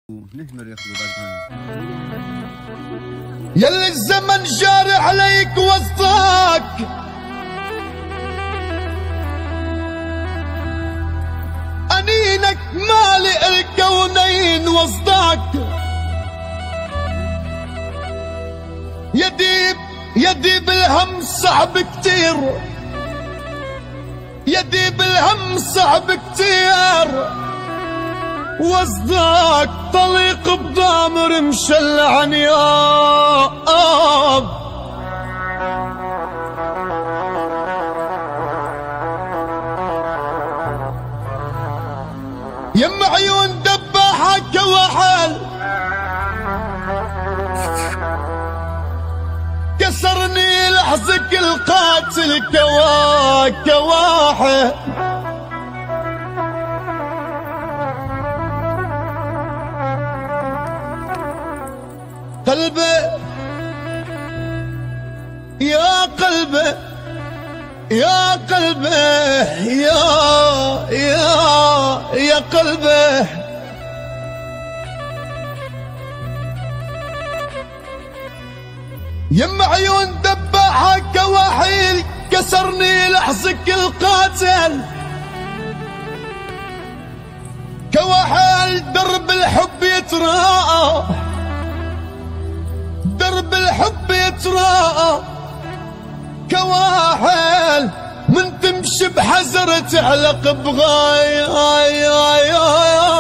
نهمر يا يلي الزمن جاري عليك وسطك أنينك مالئ الكونين وسطك يدي بالهم صعب كتير، يدي بالهم صعب كتير وصدك طليق بضامر مشل عنياب. يم عيون دباحة كوحل كسرني لحظك القاتل كواحل قلبي يا قلبي يا قلبي يا قلبي يم عيون دباحة كواحيل كسرني لحظك القاتل كواحل درب الحب يتراءى، درب الحب يتراءى كواحل من تمشي بحزر تعلق بغاية